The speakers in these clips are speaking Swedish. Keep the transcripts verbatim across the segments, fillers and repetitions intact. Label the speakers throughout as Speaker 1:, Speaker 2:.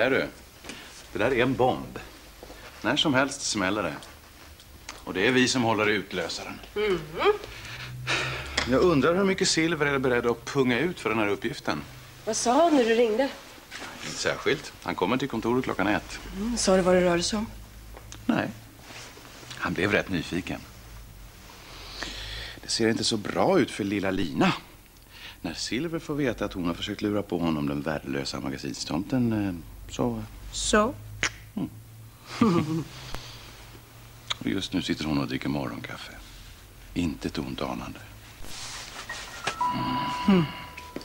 Speaker 1: Där du. Det där är en bomb. När som helst smäller det. Och det är vi som håller i utlösaren.
Speaker 2: Mm.
Speaker 1: Jag undrar hur mycket Silver är beredd att punga ut för den här uppgiften.
Speaker 2: Vad sa han när du ringde?
Speaker 1: Inte särskilt. Han kommer till kontoret klockan ett.
Speaker 2: Mm, sa du vad det rörde sig om?
Speaker 1: Nej. Han blev rätt nyfiken. Det ser inte så bra ut för lilla Lina. När Silver får veta att hon har försökt lura på honom den värdelösa magasinstomten så...
Speaker 2: Så?
Speaker 1: Mm. Och just nu sitter hon och dricker morgonkaffe. Inte ett ont anande.
Speaker 2: Mm. Mm.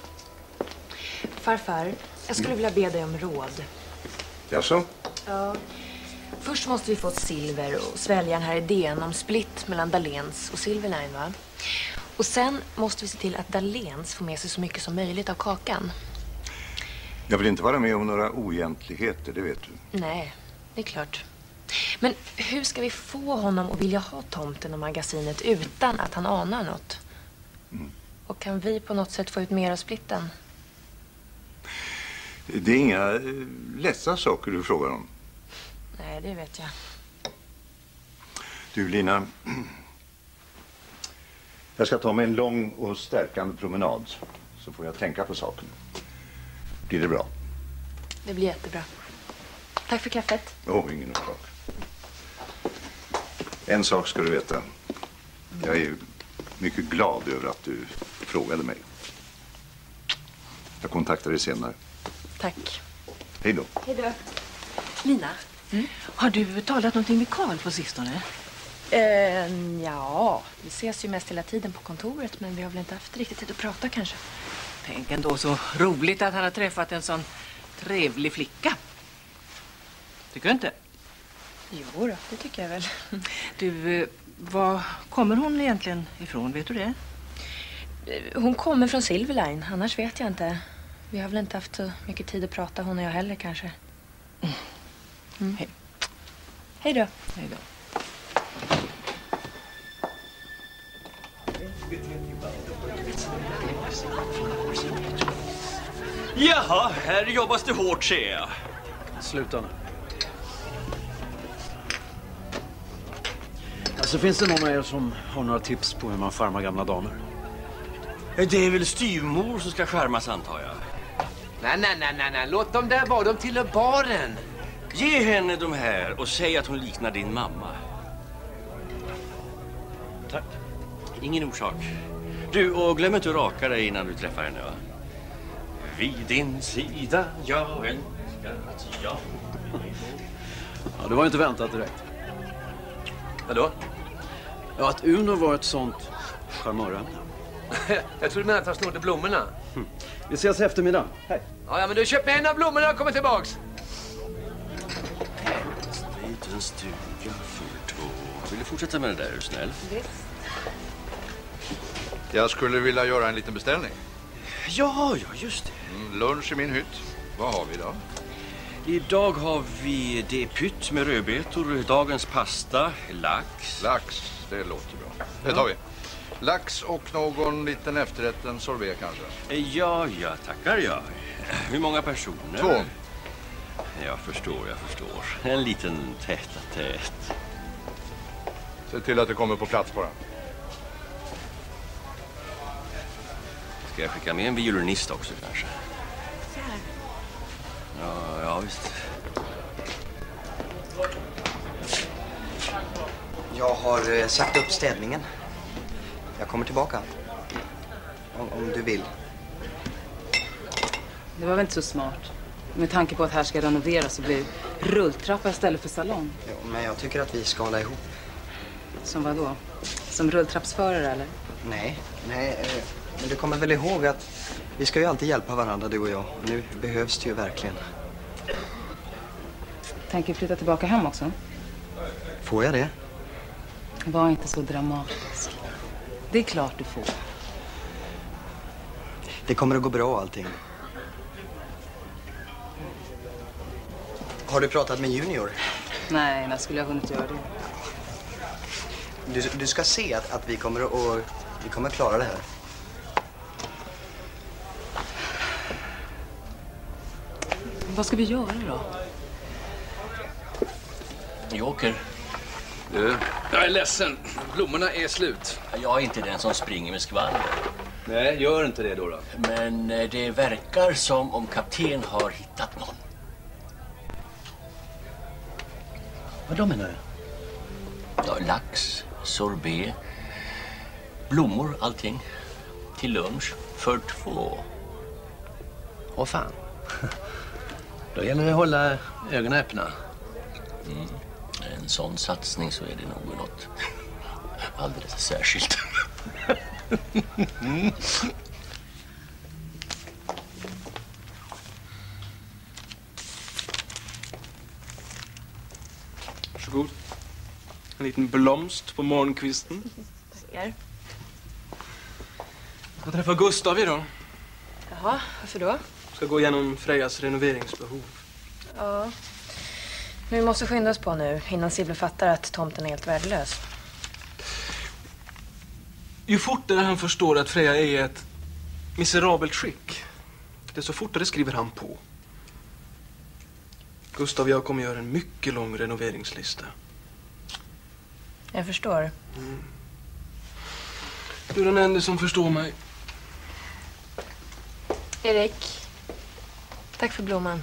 Speaker 2: Farfar, jag skulle vilja be dig om råd.
Speaker 1: Jaså?
Speaker 2: Ja. Först måste vi få ett Silver och svälja den här idén om split mellan Dahléns och Silverline, va? Och sen måste vi se till att Dahléns får med sig så mycket som möjligt av kakan.
Speaker 3: Jag vill inte vara med om några oegentligheter, det vet du.
Speaker 2: Nej, det är klart. Men hur ska vi få honom att vilja ha tomten och magasinet utan att han anar något? Mm. Och kan vi på något sätt få ut mer av splitten?
Speaker 3: Det är inga lätta saker du frågar om.
Speaker 2: Nej, det vet jag.
Speaker 3: Du, Lina. Jag ska ta mig en lång och stärkande promenad. Så får jag tänka på saken. Blir det bra?
Speaker 2: Det blir jättebra. Tack för kaffet.
Speaker 3: Åh, oh, ingen orsak. En sak ska du veta. Jag är mycket glad över att du frågade mig. Jag kontaktar dig senare.
Speaker 2: Tack.
Speaker 3: Hej då.
Speaker 2: Hej då.
Speaker 4: Lina, mm? har du talat någonting med Karl på sistone?
Speaker 2: Eh, ja, vi ses ju mest hela tiden på kontoret, men vi har väl inte haft riktigt tid att prata kanske.
Speaker 4: Tänk ändå så roligt att han har träffat en sån trevlig flicka. Tycker du inte?
Speaker 2: Jo då, det tycker jag väl.
Speaker 4: Du, var kommer hon egentligen ifrån, vet du det?
Speaker 2: Hon kommer från Silverline, annars vet jag inte. Vi har väl inte haft så mycket tid att prata, hon och jag heller kanske. Mm. Mm. Hej. Hej då.
Speaker 4: Hej då.
Speaker 5: Jaha, här jobbas det hårt, ser jag.
Speaker 6: Sluta nu. Alltså, finns det någon av er som har några tips på hur man charmar gamla damer?
Speaker 5: Det är väl styvmor som ska skärmas, antar jag.
Speaker 7: Nej, nej, nej, nej, nej. Låt dem där vara. De tillhör baren.
Speaker 5: Ge henne de här och säg att hon liknar din mamma.
Speaker 6: Tack.
Speaker 5: Ingen orsak. Du, och glöm inte att raka dig innan du träffar henne, va? Vid din sida, jag älskar att jag...
Speaker 6: Ja, det var inte väntat direkt.
Speaker 7: Vadå?
Speaker 6: Ja, att Uno var ett sånt charmörämne.
Speaker 7: Jag tror du menar att han snodde blommorna.
Speaker 6: Hm. Vi ses i eftermiddag. Hej.
Speaker 7: Ja, ja, men du köper en av blommorna och kommer tillbaks.
Speaker 5: Liten stuga för två. Vill du fortsätta med det där, är du snäll?
Speaker 2: Visst.
Speaker 8: Jag skulle vilja göra en liten beställning.
Speaker 5: Ja, ja, just det.
Speaker 8: Mm, lunch i min hytt. Vad har vi idag?
Speaker 5: Idag har vi det pytt med rödbetor, dagens pasta, lax.
Speaker 8: Lax, det låter bra. Det tar vi. Lax och någon liten efterrätt, en sorbet kanske.
Speaker 5: Ja, ja, tackar jag. Hur många personer?
Speaker 8: Två.
Speaker 5: Jag förstår, jag förstår. En liten täta tät.
Speaker 8: Se till att det kommer på plats bara.
Speaker 5: Ska jag skicka med en violinist också kanske? Ja, ja visst.
Speaker 9: Jag har eh, sagt upp städningen. Jag kommer tillbaka. Om, om du vill.
Speaker 10: Det var väl inte så smart. Med tanke på att här ska renoveras och bli rulltrappa istället för salong.
Speaker 9: Jo, men jag tycker att vi ska hålla ihop.
Speaker 10: Som vad då? Som rulltrappsförare eller?
Speaker 9: Nej, nej. Eh, men du kommer väl ihåg att vi ska ju alltid hjälpa varandra, du och jag. Nu behövs det ju verkligen.
Speaker 10: Tänker flytta tillbaka hem också?
Speaker 9: Får jag det?
Speaker 10: Var inte så dramatisk. Det är klart du får.
Speaker 9: Det kommer att gå bra allting. Har du pratat med Junior?
Speaker 10: Nej, när skulle jag hunnit göra det?
Speaker 9: Du, du ska se att, att vi kommer att och, vi kommer att klara det här.
Speaker 10: Vad ska vi göra då?
Speaker 5: Jag åker.
Speaker 6: Du, jag är ledsen. Blommorna är slut.
Speaker 5: Jag är inte den som springer med skvaller.
Speaker 6: Nej, gör inte det då. då.
Speaker 5: Men eh, det verkar som om kapten har hittat någon. Vad då menar du? Ja, lax, sorbet, blommor, allting. Till lunch för två.
Speaker 6: Åh fan. Då gäller det att hålla ögonen öppna.
Speaker 5: Mm. En sån satsning så är det nog något alldeles särskilt.
Speaker 6: mm.
Speaker 11: Varsågod. En liten blomst på morgonkvisten.
Speaker 2: Tackar.
Speaker 11: Jag träffar Gustav idag.
Speaker 2: Jaha, varför då?
Speaker 11: Ska gå igenom Frejas renoveringsbehov.
Speaker 2: Ja. Men vi måste skynda oss på nu innan Silver fattar att tomten är helt värdelös.
Speaker 11: Ju fortare han förstår att Freja är i ett miserabelt skick, desto fortare skriver han på. Gustav och jag kommer göra en mycket lång renoveringslista.
Speaker 2: Jag förstår.
Speaker 11: Mm. Du är den enda som förstår mig.
Speaker 2: Erik, tack för blomman.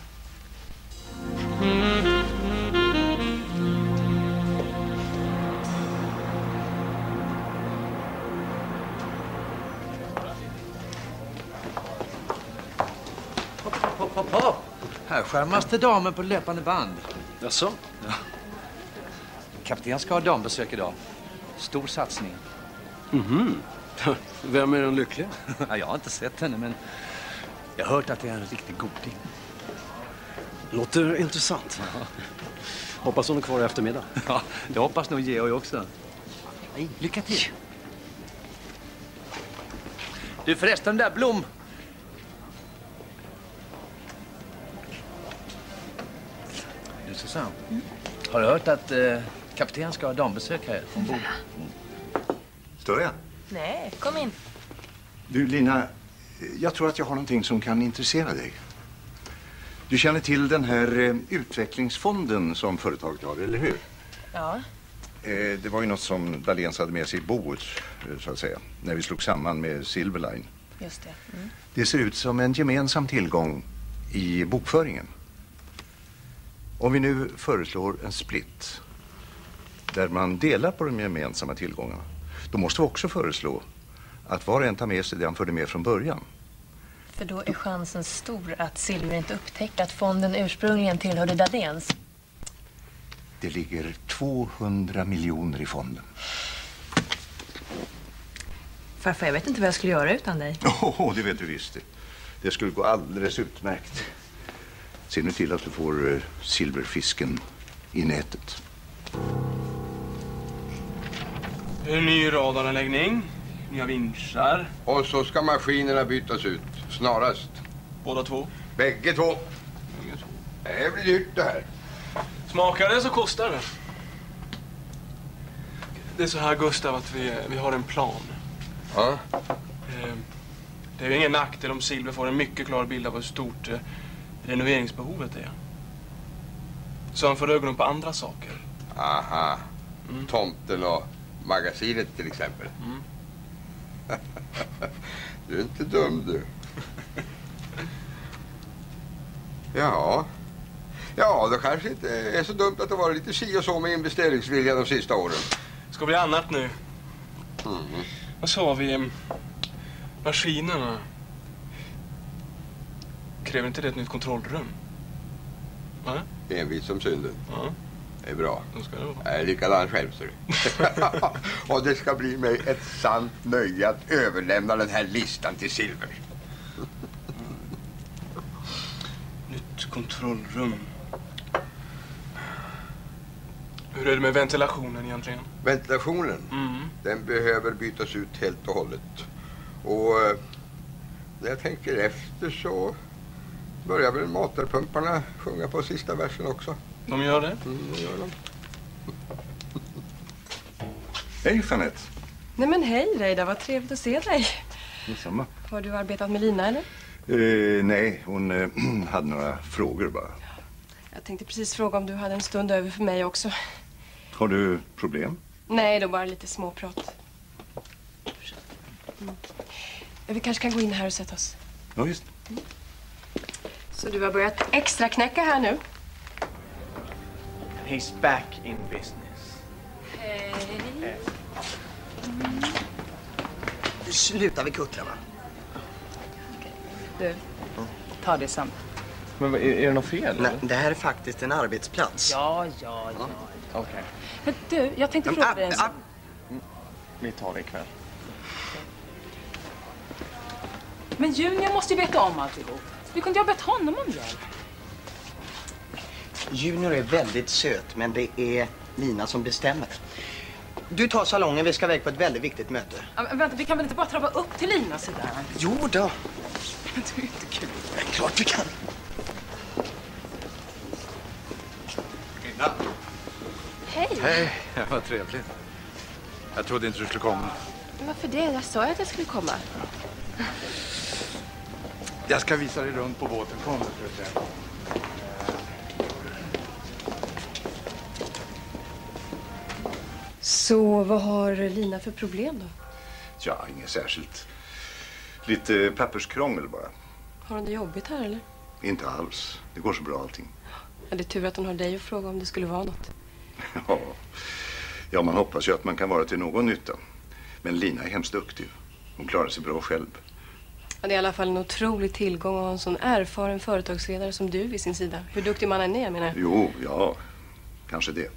Speaker 8: Hopp, hopp, hopp, hopp. Här skärmas det damer på löpande band.
Speaker 6: Jaså?
Speaker 8: Ja. Kapten ska ha dambesök idag. Stor satsning.
Speaker 6: Mhm. Vem är den lyckliga?
Speaker 8: Ja, jag har inte sett henne, men jag har hört att det är en riktig goding.
Speaker 6: Låter intressant.
Speaker 8: Ja.
Speaker 6: Hoppas hon är kvar i eftermiddag.
Speaker 8: Ja, det hoppas nog Georg också. Nej, lycka till. Du förresten, där Blom. Du Susanne, mm. har du hört att eh, kapten ska ha dambesök här ombord? Mm.
Speaker 3: Stör jag?
Speaker 2: Nej, kom in.
Speaker 3: Du Lina, jag tror att jag har någonting som kan intressera dig. Du känner till den här eh, utvecklingsfonden som företaget har, eller hur?
Speaker 2: Ja.
Speaker 3: Eh, det var ju något som Daléns hade med sig i boet, eh, så att säga, när vi slog samman med Silverline.
Speaker 2: Just det. Mm.
Speaker 3: Det ser ut som en gemensam tillgång i bokföringen. Om vi nu föreslår en split där man delar på de gemensamma tillgångarna, då måste vi också föreslå att var och en tar med sig det han förde med från början.
Speaker 2: För då är chansen stor att Silver inte upptäcker att fonden ursprungligen tillhörde Daléns.
Speaker 3: Det ligger tvåhundra miljoner i fonden.
Speaker 2: Farfar, jag vet inte vad jag skulle göra utan dig.
Speaker 3: Åh, oh, det vet du visst. Det skulle gå alldeles utmärkt. Se nu till att du får uh, silverfisken i nätet.
Speaker 11: En ny radaranläggning, nya vinschar.
Speaker 12: Och så ska maskinerna bytas ut snarast.
Speaker 11: Båda två?
Speaker 12: Bägge två. Det här blir dyrt det här.
Speaker 11: Smakar det så kostar det. Det är så här, Gustav, att vi, vi har en plan.
Speaker 12: Ja.
Speaker 11: Det är ingen nackdel om Silver får en mycket klar bild av hur stort eh, renoveringsbehovet är. Så han får ögonen på andra saker.
Speaker 12: Aha. Mm. Tomten och magasinet till exempel.
Speaker 11: Mm.
Speaker 12: Du är inte dum du. Ja. Ja, det kanske inte är så dumt att det var lite si och så med investeringsvilja de sista åren.
Speaker 11: Det ska bli annat nu.
Speaker 12: Mm.
Speaker 11: Vad sa vi? Maskinerna. Kräver inte det ett nytt kontrollrum? Va?
Speaker 12: Envis som synden.
Speaker 11: Ja.
Speaker 12: Det är bra.
Speaker 11: Då ska det vara.
Speaker 12: Jag är likadan själv, så. Och det ska bli mig ett sant nöje att överlämna den här listan till Silver.
Speaker 11: Nytt kontrollrum. Hur är det med ventilationen egentligen?
Speaker 12: Ventilationen?
Speaker 11: Mm.
Speaker 12: Den behöver bytas ut helt och hållet. Och eh, när jag tänker efter så börjar väl matarpumparna sjunga på sista versen också.
Speaker 11: De gör det?
Speaker 12: Mm, det gör de.
Speaker 3: Hej, Jeanette.
Speaker 13: Nej men hej Reidar, vad trevligt att se dig.
Speaker 3: Detsamma.
Speaker 13: Har du arbetat med Lina eller?
Speaker 3: Eh, nej, hon eh, hade några frågor bara.
Speaker 13: Jag tänkte precis fråga om du hade en stund över för mig också.
Speaker 3: Har du problem?
Speaker 13: Nej, då bara lite småprat. Mm. Vi kanske kan gå in här och sätta oss.
Speaker 3: Ja, visst.
Speaker 13: Mm. Så du har börjat extra knäcka här nu?
Speaker 14: He's back in business.
Speaker 13: Hej.
Speaker 9: Mm. Sluta vi kuttrar, va?
Speaker 10: Du, ta det sen.
Speaker 14: Men är, är det något fel?
Speaker 9: Nej, det här är faktiskt en arbetsplats.
Speaker 10: Ja, ja, ja.
Speaker 14: Okej. Okay.
Speaker 13: Men du, jag tänkte fråga dig en sak.
Speaker 14: Vi tar det ikväll.
Speaker 10: Men Junior måste ju veta om alltihop. Du kunde ju ha bett honom om hjälp.
Speaker 9: Junior är väldigt söt, men det är Lina som bestämmer. Du tar salongen, vi ska iväg på ett väldigt viktigt möte.
Speaker 10: Ja, men vänta, vi kan väl inte bara trappa upp till Linas sida?
Speaker 9: Jo då.
Speaker 10: Men det är inte kul.
Speaker 9: Det är klart vi kan.
Speaker 3: Lina.
Speaker 2: Hej.
Speaker 3: Hej, vad trevligt. Jag trodde inte du skulle komma.
Speaker 2: Varför det? Jag sa att jag skulle komma.
Speaker 3: Jag ska visa dig runt på båten. Kom, ska du se.
Speaker 13: Så vad har Lina för problem då?
Speaker 3: Ja, inget särskilt. Lite papperskrångel bara.
Speaker 13: Har hon det jobbigt här eller?
Speaker 3: Inte alls. Det går så bra allting.
Speaker 13: Ja, det är tur att hon har dig att fråga om det skulle vara något.
Speaker 3: Ja. ja, man hoppas ju att man kan vara till någon nytta. Men Lina är hemskt duktig. Hon klarar sig bra själv.
Speaker 13: Ja, det är i alla fall en otrolig tillgång att ha en sån erfaren företagsledare som du vid sin sida. Hur duktig man än är, menar jag.
Speaker 3: Jo, ja. Kanske det.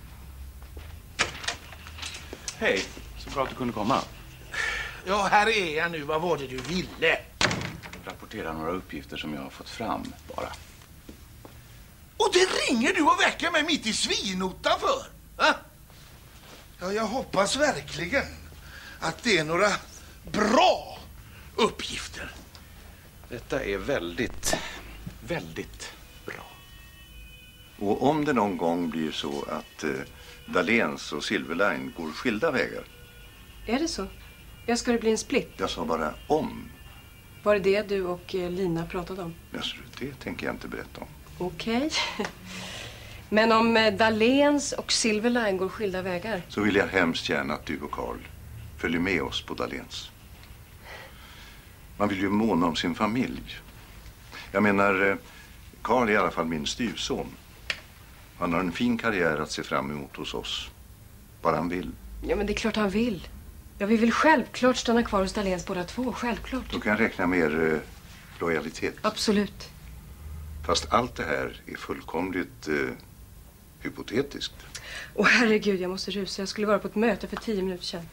Speaker 1: Hej, så bra att du kunde komma.
Speaker 15: Ja, här är jag nu. Vad var det du ville?
Speaker 1: Rapportera några uppgifter som jag har fått fram, bara.
Speaker 15: Och det ringer du och väcker mig mitt i svinotan för? Va? Ja, jag hoppas verkligen att det är några bra uppgifter.
Speaker 1: Detta är väldigt, väldigt bra.
Speaker 3: Och om det någon gång blir så att eh, Dahléns och Silverline går skilda vägar.
Speaker 13: Är det så? Jag ska det bli en split?
Speaker 3: Jag sa bara om.
Speaker 13: Var det det du och eh, Lina pratade om?
Speaker 3: Ja, det tänker jag inte berätta om.
Speaker 13: Okej. Okay. Men om eh, Dahléns och Silverline går skilda vägar?
Speaker 3: Så vill jag hemskt gärna att du och Carl följer med oss på Dahléns. Man vill ju måna om sin familj. Jag menar, eh, Carl är i alla fall min styvson. Han har en fin karriär att se fram emot hos oss. Bara han vill.
Speaker 13: Ja, men det är klart han vill. Ja, vi vill självklart stanna kvar hos Dahléns båda två, självklart.
Speaker 3: Då kan jag räkna med er eh, lojalitet.
Speaker 13: Absolut.
Speaker 3: Fast allt det här är fullkomligt eh, hypotetiskt.
Speaker 13: Åh, herregud, jag måste rusa. Jag skulle vara på ett möte för tio minuter sedan.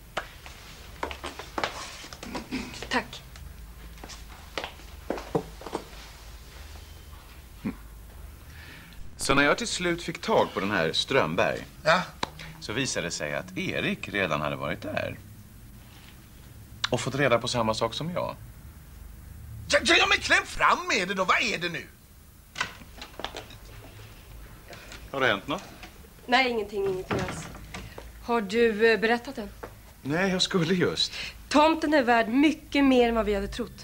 Speaker 13: Tack.
Speaker 1: Så när jag till slut fick tag på den här Strömberg,
Speaker 15: ja,
Speaker 1: så visade det sig att Erik redan hade varit där. Och fått reda på samma sak som jag.
Speaker 15: Ja, ja men kläm fram med det då. Vad är det nu?
Speaker 1: Har det hänt något?
Speaker 13: Nej, ingenting, ingenting alls. Har du eh, berättat den?
Speaker 1: Nej, jag skulle just.
Speaker 13: Tomten är värd mycket mer än vad vi hade trott.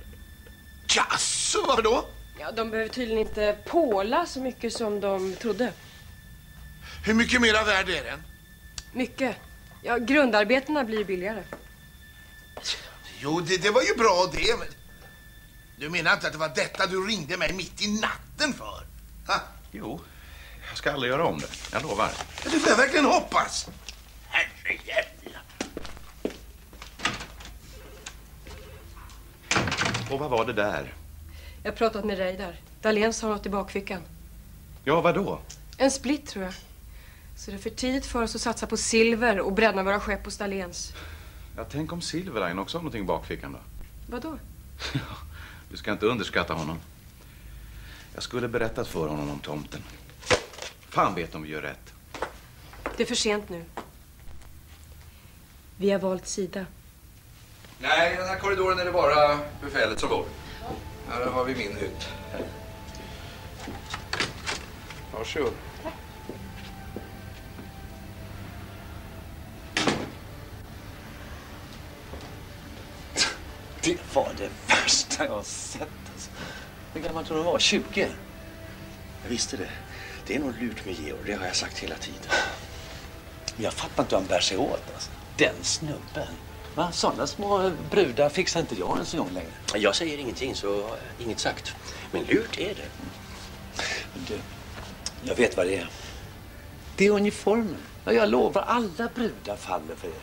Speaker 15: Jaså, varför då?
Speaker 13: Ja, de behöver tydligen inte påla så mycket som de trodde.
Speaker 15: Hur mycket mera värd är den?
Speaker 13: Mycket. Ja, grundarbetena blir billigare.
Speaker 15: Jo, det, det var ju bra det. Men... Du menar inte att det var detta du ringde mig mitt i natten för? Ha?
Speaker 1: Jo, jag ska aldrig göra om det. Jag lovar.
Speaker 15: Det får jag verkligen hoppas. Herrejävla.
Speaker 1: Och vad var det där?
Speaker 13: Jag har pratat med Reidar. Dahléns har något i bakfickan.
Speaker 1: Ja, vad då?
Speaker 13: En split, tror jag. Så det är för tidigt för oss att satsa på silver och bränna våra skepp hos Dahléns.
Speaker 1: Ja, tänk om Silverline också har någonting i bakfickan då.
Speaker 13: Vadå?
Speaker 1: Du ska inte underskatta honom. Jag skulle berättat för honom om tomten. Fan vet om vi gör rätt.
Speaker 13: Det är för sent nu. Vi har valt sida.
Speaker 8: Nej, i den här korridoren är det bara befälet som bor. Här har vi min hytt. Varsågod.
Speaker 6: Det var det värsta jag har sett. Alltså. Hur gammal tror du var? tjugo?
Speaker 5: Jag visste det. Det är nog lurt med Georg, det har jag sagt hela tiden.
Speaker 6: Jag fattar inte hur han bär sig åt. Alltså. Den snubben. Va? Sådana små brudar fixar inte jag en så gång längre.
Speaker 5: Jag säger ingenting, så inget sagt. Men lurt är det.
Speaker 6: Du, jag vet vad det är. Det är uniformen. Jag lovar, alla brudar faller för det.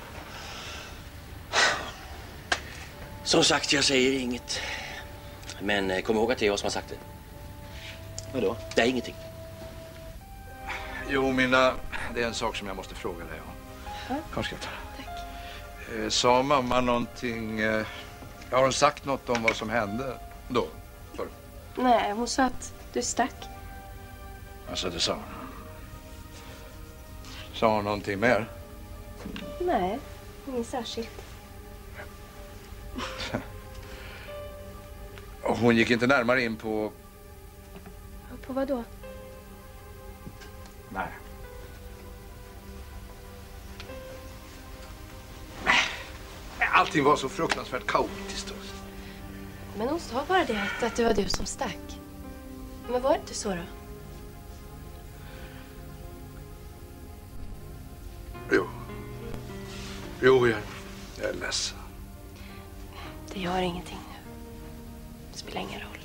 Speaker 5: Som sagt, jag säger inget. Men kom ihåg att det är jag som har sagt det.
Speaker 6: Vadå?
Speaker 5: Det är ingenting.
Speaker 8: Jo, Minna, det är en sak som jag måste fråga dig om.
Speaker 13: Ja.
Speaker 8: Kom, ska jag ta. Eh, sa mamma någonting... Eh, har hon sagt något om vad som hände då? För?
Speaker 13: Nej, hon sa att du stack.
Speaker 8: Alltså, det sa hon. Sa hon någonting mer?
Speaker 13: Nej, inget särskilt.
Speaker 8: Och hon gick inte närmare in på...
Speaker 13: På vad då?
Speaker 8: Nej. Allting var så fruktansvärt kaotiskt.
Speaker 13: Men hon sa bara det, att, att det var du som stack. Men var det inte så då?
Speaker 8: Jo. Jo, jag, jag är ledsen.
Speaker 13: Det gör ingenting nu. Det spelar ingen roll.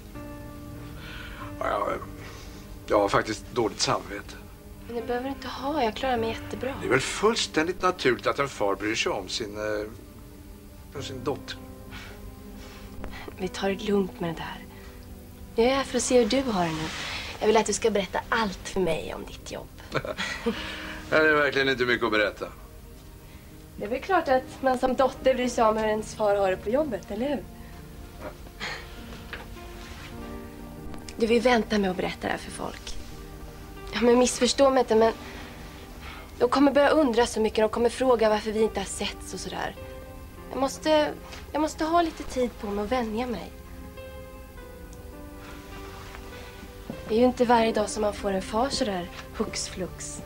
Speaker 8: Ja, jag, jag har faktiskt dåligt samvete.
Speaker 13: Men det behöver du inte ha. Jag klarar mig jättebra.
Speaker 8: Det är väl fullständigt naturligt att en far bryr sig om sin, eh, sin dotter.
Speaker 13: Vi tar det lugnt med det här. Jag är här för att se hur du har det nu. Jag vill att du ska berätta allt för mig om ditt jobb.
Speaker 8: Det är verkligen inte mycket att berätta.
Speaker 13: Det är väl klart att man som dotter bryr sig om hur ens far har det på jobbet, eller hur? Du vill vänta med att berätta det här för folk. Ja, men missförstå mig inte, men de kommer börja undra så mycket. De kommer fråga varför vi inte har setts och sådär. Jag måste, jag måste ha lite tid på mig att vänja mig. Det är ju inte varje dag som man får en far sådär hux flux.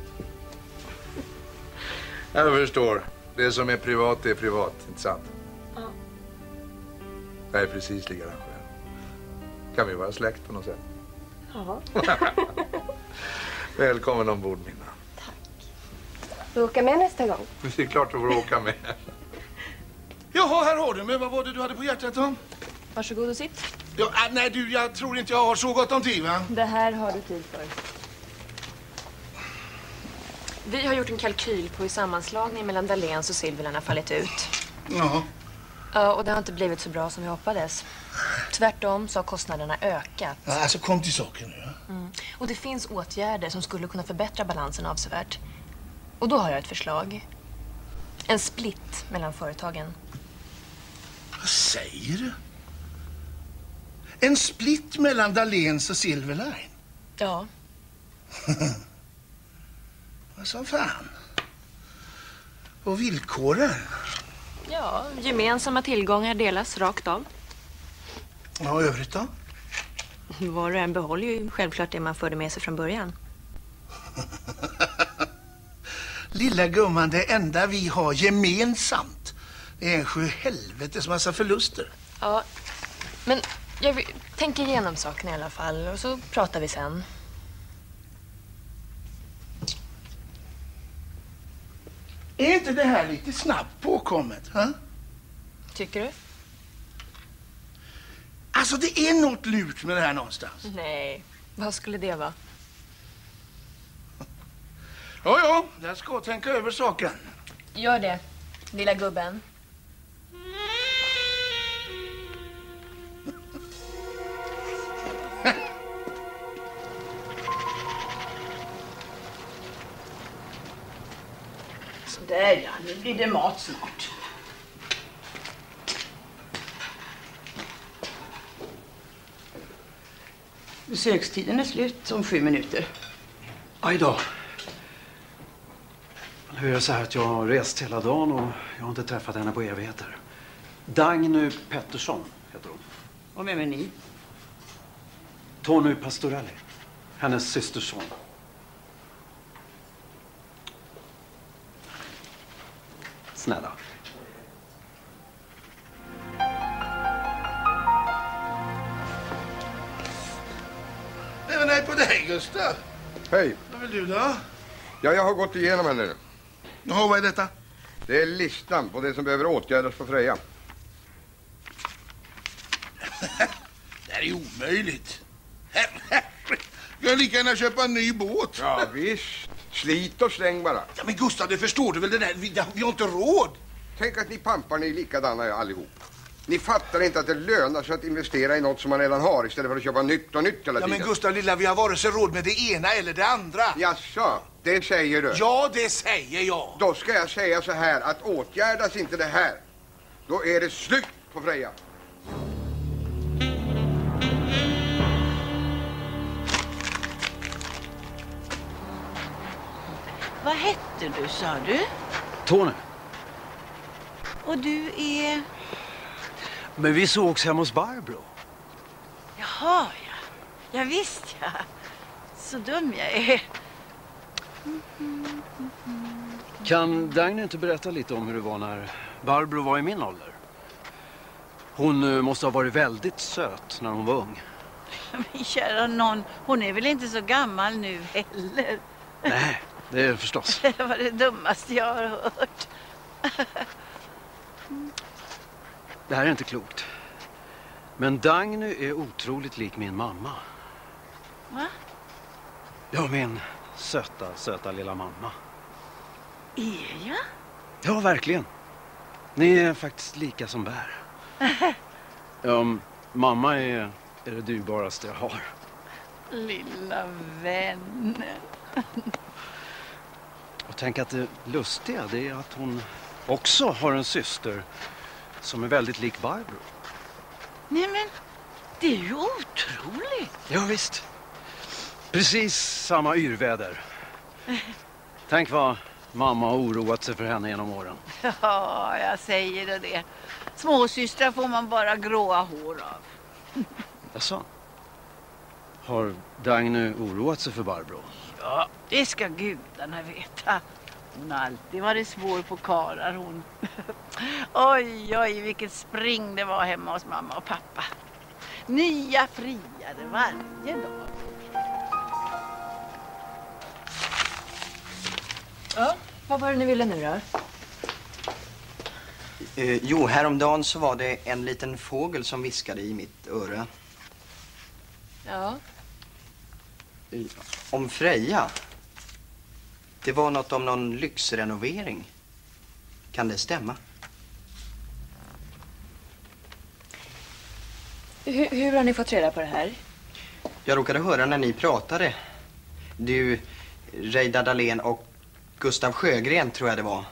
Speaker 8: Jag förstår. Det som är privat är privat, inte sant?
Speaker 13: Ja.
Speaker 8: Jag är precis likadan själv. Kan vi vara släkt på något sätt?
Speaker 13: Ja.
Speaker 8: Välkommen ombord, Minna.
Speaker 13: Får du åka med nästa gång?
Speaker 8: Det är klart du får åka med.
Speaker 15: Jaha, här har du mig. Vad var det du hade på hjärtat då?
Speaker 2: Varsågod och sitt.
Speaker 15: Ja, äh, nej du, jag tror inte jag har så gott om tid, va?
Speaker 2: Det här har du tid för. Vi har gjort en kalkyl på hur sammanslagningen mellan Dahléns och Silverland har fallit ut.
Speaker 15: Ja.
Speaker 2: Ja, och det har inte blivit så bra som vi hoppades. Tvärtom så har kostnaderna ökat.
Speaker 15: Ja, alltså kom till saken nu. Ja.
Speaker 2: Mm. Och det finns åtgärder som skulle kunna förbättra balansen avsevärt. Och då har jag ett förslag. En split mellan företagen.
Speaker 15: Vad säger du? En split mellan Dahléns och Silverline?
Speaker 2: Ja.
Speaker 15: Vad som fan? Och villkoren?
Speaker 2: Ja, gemensamma tillgångar delas rakt av.
Speaker 15: Ja, övrigt då?
Speaker 2: Var och en behåller ju självklart det man förde med sig från början.
Speaker 15: Lilla gumman, det enda vi har gemensamt är en sju helvetes massa förluster.
Speaker 2: Ja, men jag vill, tänker igenom saken i alla fall och så pratar vi sen.
Speaker 15: Är inte det här lite snabbt påkommet? Ha?
Speaker 2: Tycker du?
Speaker 15: Alltså, det är något lurt med det här någonstans.
Speaker 2: Nej, vad skulle det vara?
Speaker 15: Ja, ja, jag ska tänka över saken.
Speaker 2: Gör det, lilla gubben.
Speaker 16: Sådär ja, nu blir det mat snart. Besökstiden är slut om sju minuter.
Speaker 17: Aj då. Nu är det så här att jag har rest hela dagen och jag har inte träffat henne på evigheter. Dagny Pettersson heter hon.
Speaker 16: Och vem är ni?
Speaker 17: Tony Pastorelli. Hennes systerson. Snälla.
Speaker 15: Gustav.
Speaker 12: Hej.
Speaker 15: Vad vill du då?
Speaker 12: Ja, jag har gått igenom henne nu.
Speaker 15: Jaha, vad är detta?
Speaker 12: Det är listan på det som behöver åtgärdas på Freja.
Speaker 15: Det här är omöjligt. Herre, jag kan lika gärna köpa en ny båt.
Speaker 12: Ja, visst. Slit och släng bara.
Speaker 15: Ja, men Gustav, det förstår du väl det där? Vi, vi har inte råd.
Speaker 12: Tänk att ni pampar, ni är likadana allihop. Ni fattar inte att det lönar sig att investera i något som man redan har istället för att köpa nytt och nytt hela
Speaker 15: Ja,
Speaker 12: tiden.
Speaker 15: men Gustav, lilla, vi har vare sig råd med det ena eller det andra.
Speaker 12: Jaså, det säger du?
Speaker 15: Ja, det säger jag.
Speaker 12: Då ska jag säga så här, att åtgärdas inte det här, då är det slut på Freja.
Speaker 16: Vad hette du, sa du?
Speaker 17: Tony.
Speaker 16: Och du är...
Speaker 17: Men vi sågs hemma hos Barbro.
Speaker 16: Jaha, ja. Ja, visst, ja. Så dum jag är.
Speaker 17: Kan Dagny inte berätta lite om hur det var när Barbro var i min ålder? Hon eh, måste ha varit väldigt söt när hon var ung.
Speaker 16: Men kära någon, hon är väl inte så gammal nu heller.
Speaker 17: Nej, det är det förstås.
Speaker 16: Det var det dummaste jag har hört.
Speaker 17: Det här är inte klokt. Men Dagny är otroligt lik min mamma.
Speaker 16: Va?
Speaker 17: Ja, min söta, söta lilla mamma.
Speaker 16: Är jag?
Speaker 17: Ja, verkligen. Ni är faktiskt lika som bär. Ja, mamma är, är det dyrbaraste jag har.
Speaker 16: Lilla vän.
Speaker 17: Och tänk att det lustiga det är att hon också har en syster som är väldigt lik Barbro.
Speaker 16: Nej, men det är ju otroligt.
Speaker 17: Ja, visst. Precis samma yrväder. Tänk vad mamma har oroat sig för henne genom åren.
Speaker 16: Ja, jag säger det. det. Småsystrar får man bara gråa hår av.
Speaker 17: Jaså? Har Dagny oroat sig för Barbro?
Speaker 16: Ja, det ska gudarna veta. Hon har alltid varit svår på karar, hon. Oj, oj, vilket spring det var hemma hos mamma och pappa. Nya friare varje dag.
Speaker 2: Ja, vad var det ni ville nu då?
Speaker 9: Eh, jo, häromdagen så var det en liten fågel som viskade i mitt öra.
Speaker 2: Ja.
Speaker 9: Eh, om Freja. Det var något om någon lyxrenovering. Kan det stämma?
Speaker 2: Hur, hur har ni fått reda på det här?
Speaker 9: Jag råkade höra när ni pratade. Du, Reidar Dahlén och Gustav Sjögren tror jag det var.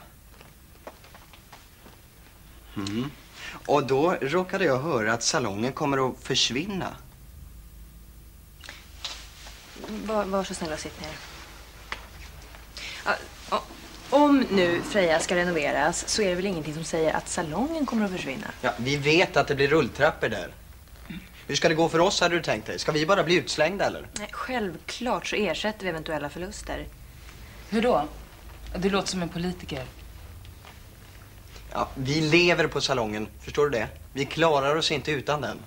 Speaker 9: Mm. Och då råkade jag höra att salongen kommer att försvinna.
Speaker 2: Var, var så snäll och sitt ner. Ja, om nu Freja ska renoveras så är det väl ingenting som säger att salongen kommer att försvinna?
Speaker 9: Ja, vi vet att det blir rulltrappor där. Hur ska det gå för oss, hade du tänkt dig? Ska vi bara bli utslängda eller?
Speaker 2: Nej, självklart så ersätter vi eventuella förluster.
Speaker 10: Hur då? Du låter som en politiker.
Speaker 9: Ja, vi lever på salongen, förstår du det? Vi klarar oss inte utan den.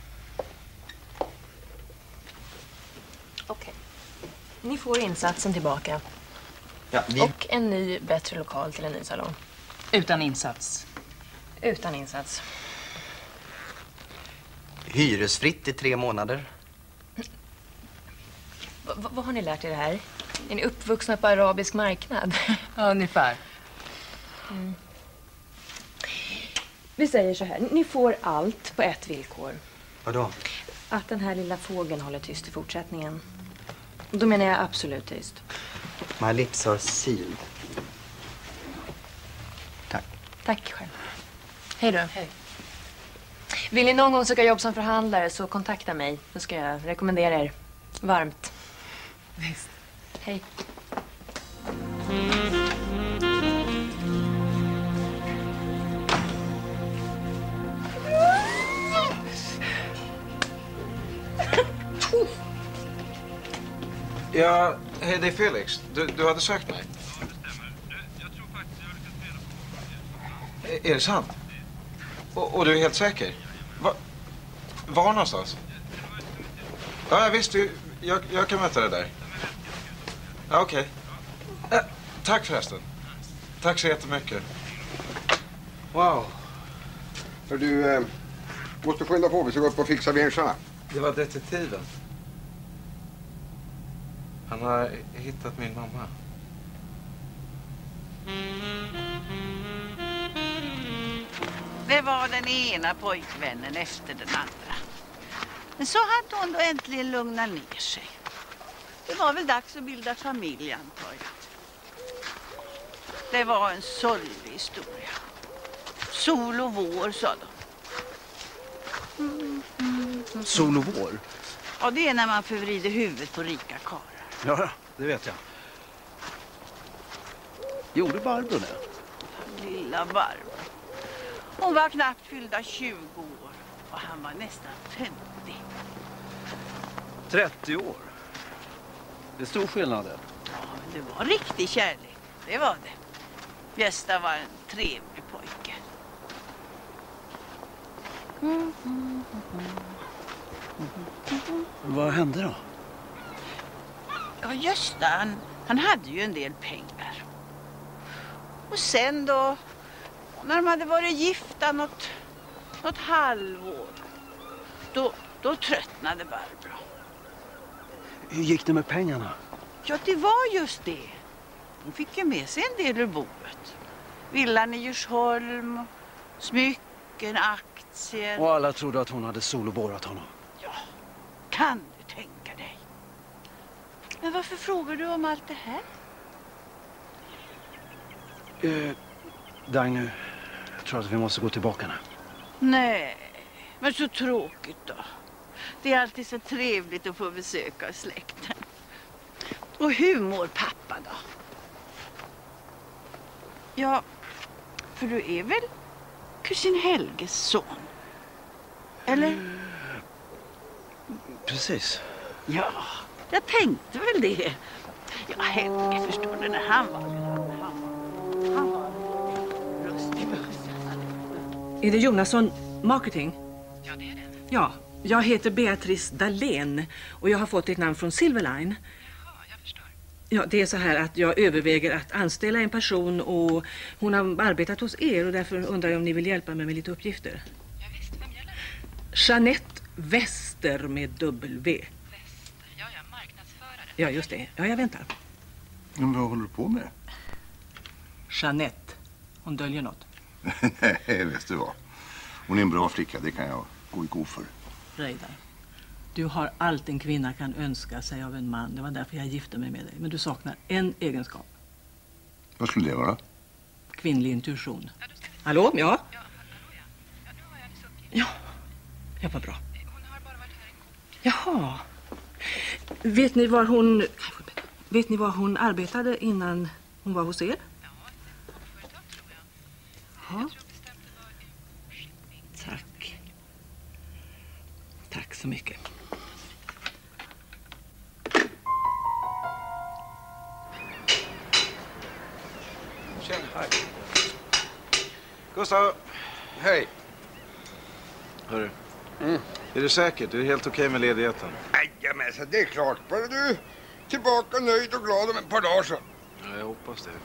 Speaker 2: Okej. Ni får insatsen tillbaka.
Speaker 9: Ja, vi...
Speaker 2: Och en ny, bättre lokal till en ny salong.
Speaker 10: Utan insats?
Speaker 2: Utan insats.
Speaker 9: Hyresfritt i tre månader.
Speaker 2: V vad har ni lärt er det här? Är ni uppvuxna på arabisk marknad?
Speaker 10: Ja, ungefär.
Speaker 2: Mm. Vi säger så här, ni får allt på ett villkor.
Speaker 9: Vadå?
Speaker 2: Att den här lilla fågeln håller tyst i fortsättningen. Då menar jag absolut tyst.
Speaker 9: My lips are sealed. Tack.
Speaker 2: Tack själv. Hej då. Hej. Vill ni någon gång söka jobb som förhandlare så kontakta mig. Då ska jag rekommendera er. Varmt.
Speaker 10: Visst.
Speaker 2: Hej.
Speaker 8: Ja, hej, det är Felix. Du, du hade sökt mig.
Speaker 5: Ja, det stämmer. Du, jag tror faktiskt jag har lyckats reda på vad
Speaker 8: Är, är det sant? Och, och du är helt säker? Va, var någonstans? Ja, visst. Vi,
Speaker 18: jag, jag kan möta det där. Ja, okej. Okay. Äh, tack förresten. Tack så jättemycket.
Speaker 12: Wow. För du eh, måste skynda på. Vi ska gå upp och fixa vinsarna.
Speaker 18: Det var detektiven. Han har hittat min mamma.
Speaker 16: Det var den ena pojkvännen efter den andra. Men så hade hon då äntligen lugnat ner sig. Det var väl dags att bilda familj, antar jag. Det var en sorglig historia. Sol och vår, sa de. Mm, mm, mm.
Speaker 17: Sol och vår?
Speaker 16: Ja, det är när man förvrider huvudet på rika karlar.
Speaker 17: Ja, det vet jag. Gjorde Barbro det?
Speaker 16: Lilla Barbro. Hon var knappt fyllda tjugo år och han var nästan femtio.
Speaker 17: trettio år. Det är stor skillnad det.
Speaker 16: Ja, det var riktig kärlek. Det var det. Gösta var en trevlig pojke. Mm, mm, mm.
Speaker 17: Vad hände då?
Speaker 16: Ja, Gösta, han, han hade ju en del pengar. Och sen då, när de hade varit gifta något, något halvår, då, då tröttnade Barbro.
Speaker 17: Hur gick det med pengarna?
Speaker 16: Ja, det var just det. Hon fick ju med sig en del ur boet. Villan i Djursholm, smycken, aktier.
Speaker 17: Och alla trodde att hon hade soloborrat honom.
Speaker 16: Ja, kan du tänka dig. Men varför frågar du om allt det här?
Speaker 17: Eh, Dagny, jag tror att vi måste gå tillbaka nu.
Speaker 16: Nej, men så tråkigt då. Det är alltid så trevligt att få besöka släkten. Och hur mår pappa då? Ja, för du är väl kusin Helges son? Eller?
Speaker 17: Precis.
Speaker 16: Ja, jag tänkte väl det. Ja, Helge förstår du, när han var... Han, han var rustig.
Speaker 4: Är det Jonasson Marketing?
Speaker 10: Ja, det är det.
Speaker 4: Ja, jag heter Beatrice Dahlén och jag har fått ett namn från Silverline.
Speaker 10: Jaha, jag förstår.
Speaker 4: Ja, det är så här att jag överväger att anställa en person och hon har arbetat hos er och därför undrar jag om ni vill hjälpa mig med lite uppgifter.
Speaker 10: Ja, visst, vem gäller det?
Speaker 4: Jeanette Wester med W.
Speaker 10: Wester, ja, ja, marknadsförare.
Speaker 4: Ja, just det. Ja, jag väntar.
Speaker 3: Men vad håller du på med?
Speaker 4: Jeanette, hon döljer något.
Speaker 3: Nej, vet du vad? Hon är en bra flicka, det kan jag gå i god för.
Speaker 4: Reidar, du har allt en kvinna kan önska sig av en man. Det var därför jag gifte mig med dig. Men du saknar en egenskap.
Speaker 3: Vad skulle det vara?
Speaker 4: Kvinnlig intuition. Ja, hallå? Ja?
Speaker 10: Ja, hallå ja. Ja, nu har jag hennes uppgift.
Speaker 4: Ja, ja, vad bra.
Speaker 10: Hon har bara varit här en kort.
Speaker 4: Jaha. Vet ni var hon... Vet ni var hon arbetade innan hon var hos er?
Speaker 10: Ja, ett företag tror jag.
Speaker 4: Ja.
Speaker 10: Jag tror bestämt det var en shipping.
Speaker 4: Tack. Tack så mycket.
Speaker 18: Tjena. Hej. Gustav. Hej. Hörru.
Speaker 12: Mm.
Speaker 18: Är du säker? Det är helt okej med ledigheten.
Speaker 12: Jajamensan, det är klart. Bara du tillbaka nöjd och glad om ett par dagar så.
Speaker 18: Ja, jag hoppas det.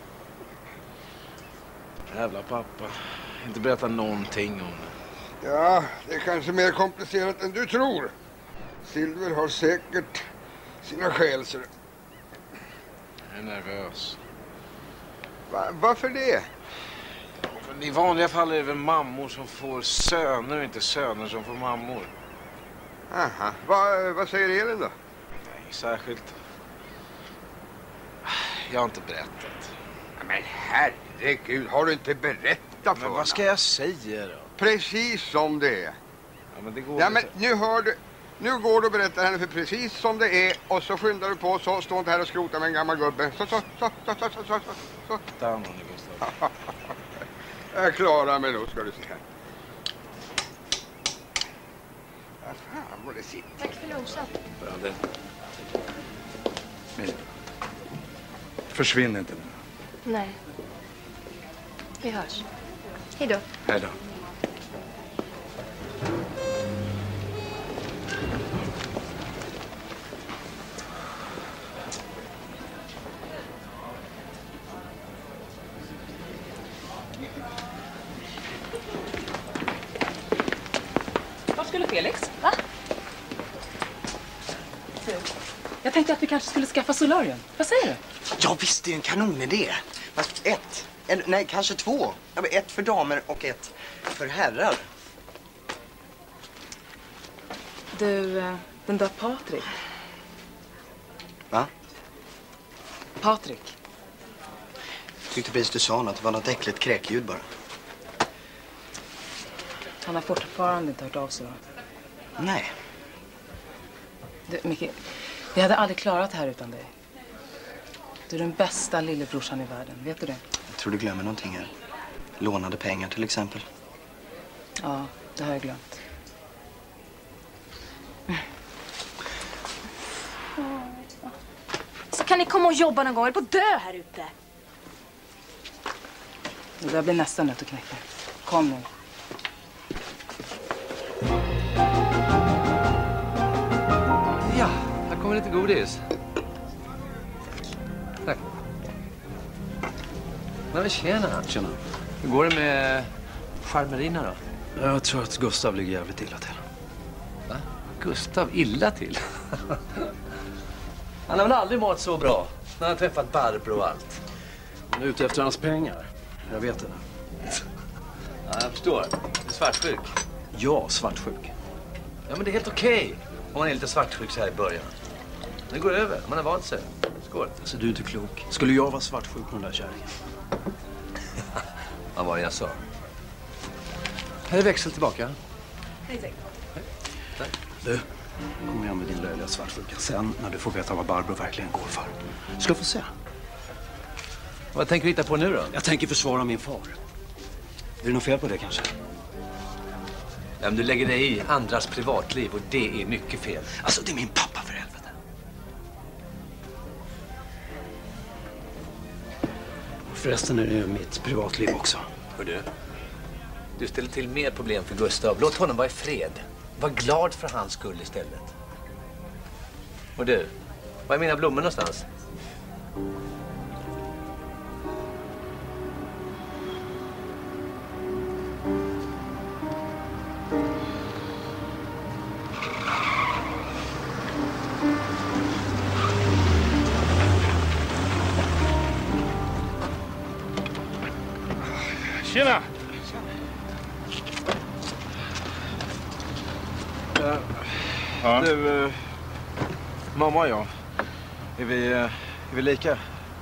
Speaker 18: Jävla pappa. Inte berätta någonting om det.
Speaker 12: Ja, det är kanske mer komplicerat än du tror. Silver har säkert sina skäl, så.
Speaker 18: Jag är nervös.
Speaker 12: Va, varför det?
Speaker 18: Men i vanliga fall är det väl mammor som får söner och inte söner som får mammor.
Speaker 12: Aha. Va, vad säger Elin då?
Speaker 18: Nej, särskilt. Jag har inte berättat.
Speaker 12: Ja, men herregud, har du inte berättat för
Speaker 18: Men vad ska jag säga då?
Speaker 12: Precis som det är.
Speaker 18: Ja, men det går
Speaker 12: Ja,
Speaker 18: inte.
Speaker 12: men nu hör du. Nu går du och berättar henne för precis som det är. Och så skyndar du på, så står inte här och skrotar med en gammal gubbe. Så, så, så, så, så, så, så, så.
Speaker 18: Ta hand om dig, Gustav.
Speaker 12: Jag klarar mig då, ska du se. Vad fan var det sitter?
Speaker 2: Tack för lunchen.
Speaker 18: Bra, det.
Speaker 8: Men, försvinn inte nu.
Speaker 2: Nej. Vi hörs. Hej då.
Speaker 8: Hej då.
Speaker 10: skulle Felix. Va? Jag tänkte att vi kanske skulle skaffa solarium. Vad säger du?
Speaker 9: Ja visst, det är en kanonidé. Fast ett, eller, nej kanske två. Ja, men ett för damer och ett för herrar.
Speaker 10: Du, eh, den där Patrik.
Speaker 9: Va?
Speaker 10: Patrik.
Speaker 9: Tyckte precis du sa något. Det var något äckligt kräkljud bara.
Speaker 10: Han har fortfarande inte hört av sig.
Speaker 9: Nej.
Speaker 10: Du, Micke, vi hade aldrig klarat det här utan dig. Du är den bästa lillebrorsan i världen. Vet du det?
Speaker 9: Jag tror du glömmer någonting här. Lånade pengar till exempel.
Speaker 10: Ja, det har jag glömt.
Speaker 19: Så kan ni komma och jobba någon gång. Är på att dö här ute.
Speaker 10: Det där blir nästan lätt att knäcka. Kom nu.
Speaker 6: Ja, här kommer lite godis. Tack. Men tjena.
Speaker 17: Tjena.
Speaker 6: Hur går det med Charmerina då?
Speaker 17: Jag tror att Gustav ligger jävligt illa till.
Speaker 6: Va? Gustav illa till? Han har väl aldrig mått så bra när han träffat Barbro och allt.
Speaker 17: Han är ute efter hans pengar. Jag vet det.
Speaker 6: Ja, jag förstår. Du är svartsjuk.
Speaker 17: Ja, svartsjuk.
Speaker 6: Ja, men det är helt okej om man är lite svartsjuk så här i början. Det går över. Man har vant sig. Skål.
Speaker 17: Alltså, du är inte klok. Skulle jag vara svartsjuk på den där kärringen?
Speaker 6: Vad var det jag sa? Här är växel tillbaka.
Speaker 10: Hej,
Speaker 6: tack.
Speaker 17: Du, kom igen med din löjliga svartsjuka. Sen när du får veta vad Barbro verkligen går för. Ska få se.
Speaker 6: Vad tänker du hitta på nu då?
Speaker 17: Jag tänker försvara min far. Är det något fel på det kanske?
Speaker 6: Ja, men du lägger dig i andras privatliv och det är mycket fel.
Speaker 17: Alltså, det är min pappa för helvete. Och förresten är det mitt privatliv också.
Speaker 6: Hör du? Du ställer till mer problem för Gustav. Låt honom vara i fred. Var glad för hans skull istället. Och du, var är mina blommor någonstans?
Speaker 11: Tjena!
Speaker 18: Uh, ja. Du, uh, mamma och jag, är vi, uh, är vi lika?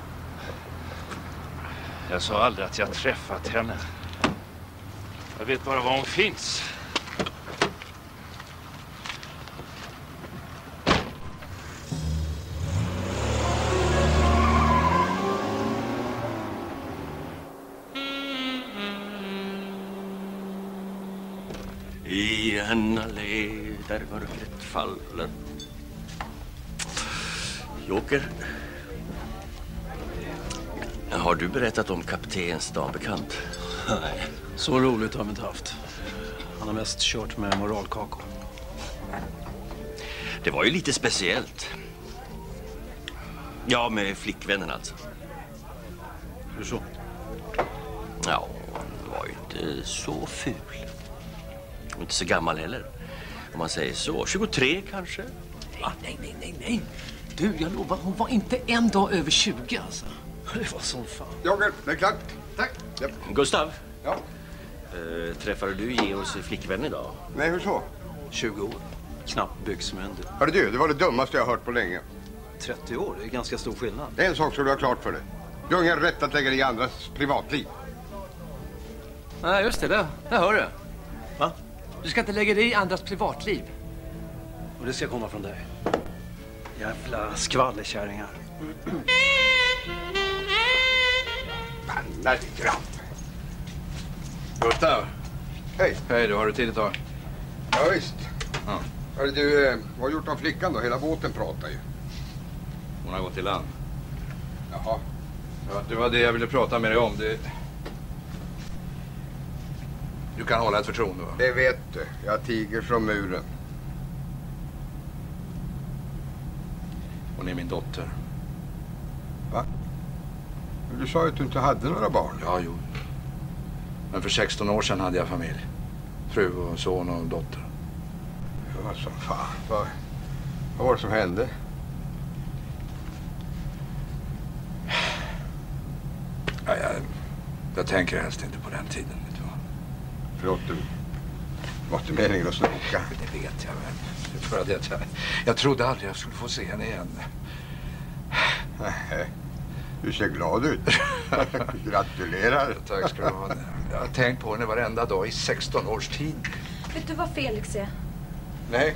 Speaker 20: Jag sa aldrig att jag träffat henne. Jag vet bara var hon finns.
Speaker 5: I en allé där mörkret faller. Joker, har du berättat om kaptens dambekant?
Speaker 17: Nej, så roligt har vi inte haft. Han har mest kört med moralkakor.
Speaker 5: Det var ju lite speciellt. Ja, med flickvännen alltså.
Speaker 17: Hur så?
Speaker 5: Ja, han var ju inte så ful. Inte så gammal heller. Om man säger så. tjugotre kanske?
Speaker 6: Va? Nej, nej, nej, nej. Du, jag lovar, hon var inte en dag över tjugo alltså.
Speaker 17: Det var som fan.
Speaker 12: Jogger, det är klart. Tack. Ja.
Speaker 5: Gustav?
Speaker 12: Ja?
Speaker 5: Uh, träffade du Georgs flickvän idag?
Speaker 12: Nej, hur så?
Speaker 17: tjugo år. Knappt byxmyndig.
Speaker 12: Hörru du, det var det dummaste jag har hört på länge.
Speaker 17: trettio år, det är ganska stor skillnad.
Speaker 12: Det är en sak som du har klart för dig. Du har ingen rätt att lägga dig i andras privatliv.
Speaker 6: Nej, just det. Det, det hör du. Va? Du ska inte lägga dig i andras privatliv.
Speaker 17: Och det ska komma från dig. Jävla skvallerkärringar.
Speaker 12: Bannar ditt grabb.
Speaker 8: Gustav.
Speaker 12: Hej.
Speaker 8: Hej, du har du tid ett tag?
Speaker 12: Ja, visst.
Speaker 8: Ja.
Speaker 12: Hörru du, eh, vad har du gjort om flickan då? Hela båten pratar ju.
Speaker 8: Hon har gått i land.
Speaker 12: Jaha.
Speaker 8: Ja, det var det jag ville prata med dig om. Det... Du kan hålla ett förtroende, va?
Speaker 12: Det vet du. Jag tiger från muren.
Speaker 8: Hon är min dotter.
Speaker 12: Va? Du sa ju att du inte hade några barn.
Speaker 8: Ja, jo. Men för sexton år sedan hade jag familj. Fru och son och dotter.
Speaker 12: vad som fan, vad, vad var det som hände?
Speaker 8: Ja, jag, jag tänker helst inte på den tiden. Vet du vad?
Speaker 12: Förlåt, du måste meningen att snoka.
Speaker 8: Det vet jag väl. Det för att jag, jag trodde aldrig jag skulle få se henne igen.
Speaker 12: Nej, du ser glad ut. Gratulerar.
Speaker 8: Tack ska du ha. Jag har tänkt på henne varenda dag i sexton års tid.
Speaker 19: Vet du vad Felix är?
Speaker 12: Nej.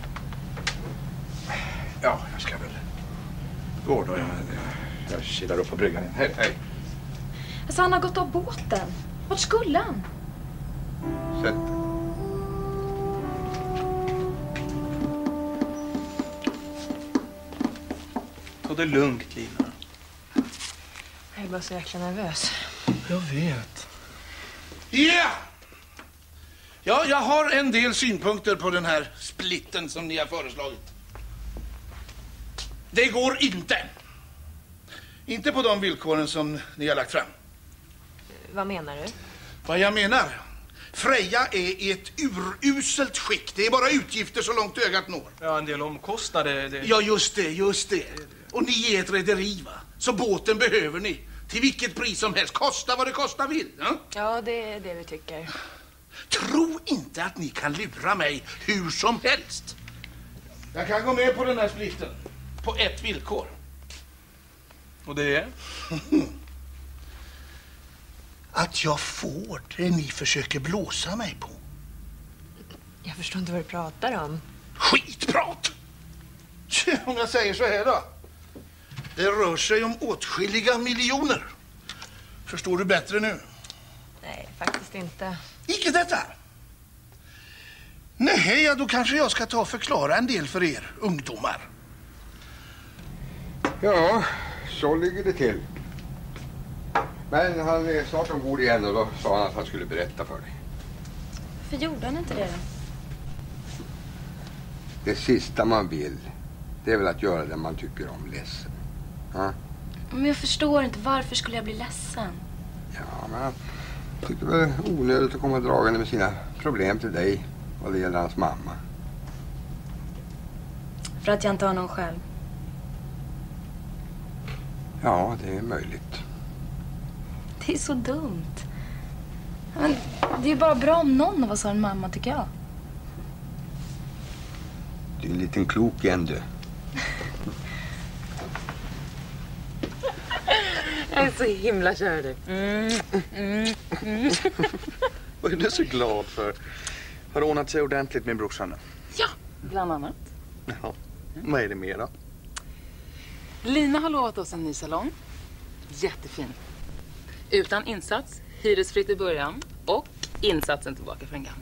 Speaker 8: Ja, jag ska väl gå då. Jag, jag, jag kilar upp på bryggan igen. Hej, hej.
Speaker 19: Alltså han har gått av båten. Vart skulle han?
Speaker 12: Sätt.
Speaker 11: Ta det lugnt, Lina.
Speaker 2: Jag är bara så jäkla nervös.
Speaker 11: Jag vet.
Speaker 15: Ja! Ja, jag har en del synpunkter på den här splitten som ni har föreslagit. Det går inte. Inte på de villkoren som ni har lagt fram.
Speaker 2: Vad menar du?
Speaker 15: Vad jag menar? Freja är i ett uruselt skick. Det är bara utgifter så långt ögat når.
Speaker 11: Ja, en del omkostnader. Det...
Speaker 15: Ja, just det, just det. Och ni är ett rederi, va? Så båten behöver ni. Till vilket pris som helst. Kosta vad det kostar vill. Ja,
Speaker 2: ja det är det vi tycker.
Speaker 15: Tro inte att ni kan lura mig hur som helst. Jag kan gå med på den här splitten. På ett villkor.
Speaker 11: Och det är?
Speaker 15: Att jag får det ni försöker blåsa mig på.
Speaker 2: Jag förstår inte vad du pratar om.
Speaker 15: Skitprat! Om jag säger så här då. Det rör sig om åtskilliga miljoner. Förstår du bättre nu?
Speaker 2: Nej, faktiskt inte.
Speaker 15: Icke detta? Nej, ja, då kanske jag ska ta och förklara en del för er ungdomar.
Speaker 12: Ja, så ligger det till. Men han är snart ombord igen och då sa han att han skulle berätta för dig.
Speaker 19: Varför gjorde han inte det då?
Speaker 12: Det sista man vill, det är väl att göra det man tycker om ledsen. Ja?
Speaker 19: Men jag förstår inte, varför skulle jag bli ledsen?
Speaker 12: Ja, men jag tyckte det var onödigt att komma dragande med sina problem till dig vad det gäller hans mamma.
Speaker 19: För att jag inte har någon själv?
Speaker 12: Ja, det är möjligt.
Speaker 19: Det är så dumt. Men det är ju bara bra om någon av oss har en mamma, tycker jag.
Speaker 12: Du är en liten klok igen, du.
Speaker 10: Jag är så himla kär du. Mm, mm, mm.
Speaker 18: Vad är du så glad för? Har du ordnat sig ordentligt med brorsan?
Speaker 10: Ja, bland annat.
Speaker 18: Ja. Vad är det mer då?
Speaker 10: Lina har lovat oss en ny salong. Jättefin. Utan insats, hyresfritt i början och insatsen tillbaka för den gamla.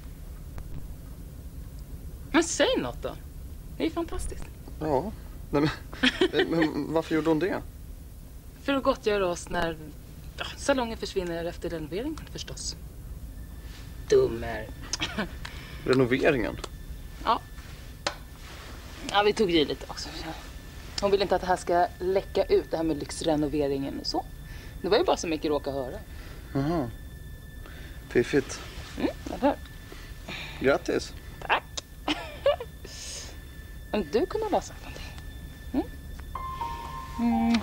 Speaker 10: Men säg något då. Det är fantastiskt.
Speaker 18: Ja, nej, men, men varför gjorde hon det?
Speaker 10: För att gottgöra oss när ja, salongen försvinner efter renoveringen förstås. Dummer.
Speaker 18: Renoveringen?
Speaker 10: Ja. Ja, vi tog i lite också. Hon vill inte att det här ska läcka ut, det här med lyxrenoveringen och så. Det var ju bara så mycket råka höra.
Speaker 18: Jaha. Fiffigt.
Speaker 10: Mm, eller?
Speaker 18: Grattis.
Speaker 10: Tack. Men du kunde ha sagt någonting. Mm. Mm.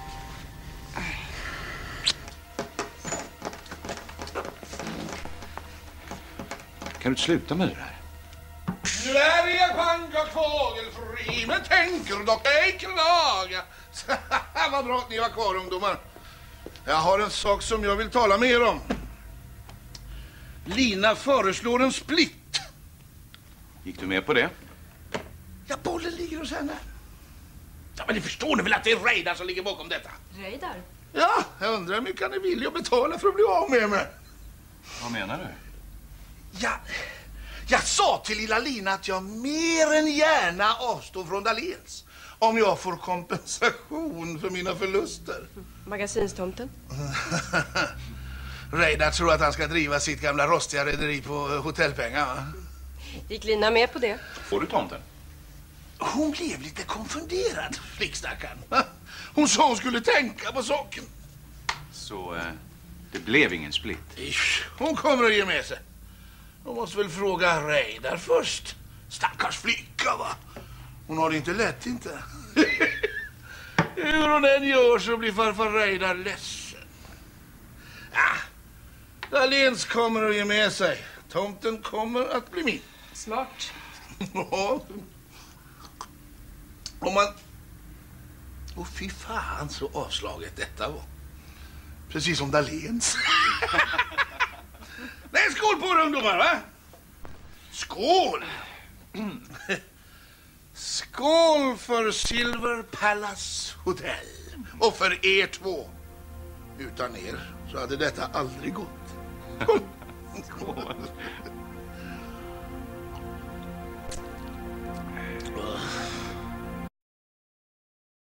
Speaker 1: Kan du inte sluta med det där?
Speaker 15: Sverige pannkak fågelfri, men tänker dock ej klaga. Vad bra att ni var kvar, ungdomar. Jag har en sak som jag vill tala med er om. Lina föreslår en split.
Speaker 1: Gick du med på det?
Speaker 15: Ja, bollen ligger hos henne. Ja, men ni förstår ni väl att det är Reidar som ligger bakom detta?
Speaker 2: Reidar?
Speaker 15: Ja, jag undrar hur mycket ni vill jag betala för att bli av med mig.
Speaker 1: Vad menar du?
Speaker 15: Ja, jag sa till lilla Lina att jag mer än gärna avstår från Dahléns om jag får kompensation för mina förluster.
Speaker 2: Magasinstomten?
Speaker 15: Reidar tror att han ska driva sitt gamla rostiga rederi på hotellpengar, va?
Speaker 2: Gick Lina med på det?
Speaker 1: Får du tomten?
Speaker 15: Hon blev lite konfunderad, flickstackaren. Hon sa hon skulle tänka på saken.
Speaker 1: Så eh, det blev ingen split?
Speaker 15: Isch, hon kommer att ge med sig. Jag måste väl fråga Reidar först Stackars flicka, va? Hon har det inte lätt, inte. Hur hon än gör så blir farfar Reidar ledsen. Ja, Dahléns kommer att ge med sig. Tomten kommer att bli min.
Speaker 10: Smart.
Speaker 15: Ja. Om man... Och fy fan så avslaget detta var. Precis som Dahléns. Nej, skål på er ungdomar, va? Skål! Skål för Silver Palace Hotel. Och för er två. Utan er så hade detta aldrig gått. Skål!
Speaker 14: Skål.